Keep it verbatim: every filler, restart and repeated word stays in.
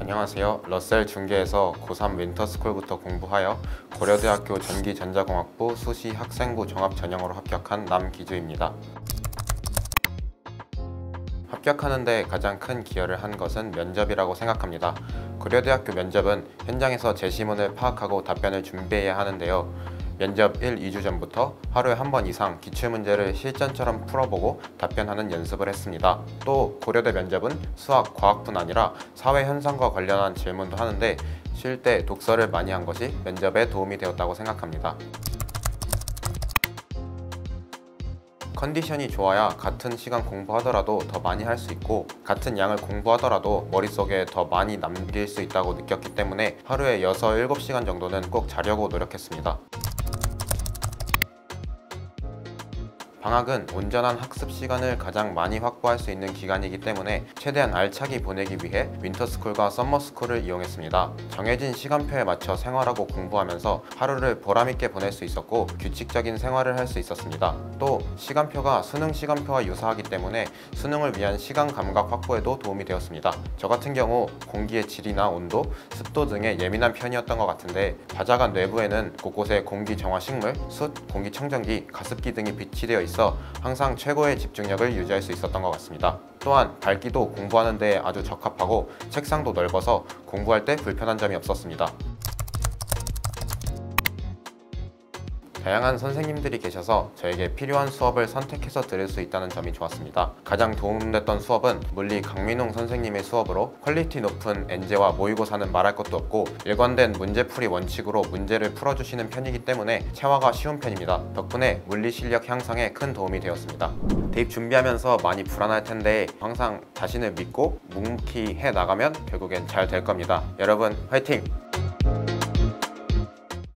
안녕하세요. 러셀 중계에서 고삼 윈터스쿨부터 공부하여 고려대학교 전기전자공학부 수시 학생부 종합 전형으로 합격한 남기주입니다. 합격하는데 가장 큰 기여를 한 것은 면접이라고 생각합니다. 고려대학교 면접은 현장에서 제시문을 파악하고 답변을 준비해야 하는데요. 면접 일, 이 주 전부터 하루에 한 번 이상 기출문제를 실전처럼 풀어보고 답변하는 연습을 했습니다. 또 고려대 면접은 수학, 과학뿐 아니라 사회현상과 관련한 질문도 하는데 쉴 때 독서를 많이 한 것이 면접에 도움이 되었다고 생각합니다. 컨디션이 좋아야 같은 시간 공부하더라도 더 많이 할 수 있고 같은 양을 공부하더라도 머릿속에 더 많이 남길 수 있다고 느꼈기 때문에 하루에 여섯, 일곱 시간 정도는 꼭 자려고 노력했습니다. 방학은 온전한 학습 시간을 가장 많이 확보할 수 있는 기간이기 때문에 최대한 알차게 보내기 위해 윈터스쿨과 썸머스쿨을 이용했습니다. 정해진 시간표에 맞춰 생활하고 공부하면서 하루를 보람있게 보낼 수 있었고 규칙적인 생활을 할 수 있었습니다. 또 시간표가 수능 시간표와 유사하기 때문에 수능을 위한 시간 감각 확보에도 도움이 되었습니다. 저 같은 경우 공기의 질이나 온도, 습도 등에 예민한 편이었던 것 같은데 바자간 내부에는 곳곳에 공기 정화 식물, 숯, 공기청정기, 가습기 등이 비치되어 있어 항상 최고의 집중력을 유지할 수 있었던 것 같습니다. 또한 밝기도 공부하는 데 아주 적합하고 책상도 넓어서 공부할 때 불편한 점이 없었습니다. 다양한 선생님들이 계셔서 저에게 필요한 수업을 선택해서 들을 수 있다는 점이 좋았습니다. 가장 도움됐던 수업은 물리 강민웅 선생님의 수업으로 퀄리티 높은 엔제와 모의고사는 말할 것도 없고 일관된 문제풀이 원칙으로 문제를 풀어주시는 편이기 때문에 체화가 쉬운 편입니다. 덕분에 물리 실력 향상에 큰 도움이 되었습니다. 대입 준비하면서 많이 불안할 텐데 항상 자신을 믿고 묵묵히 해나가면 결국엔 잘 될 겁니다. 여러분 화이팅!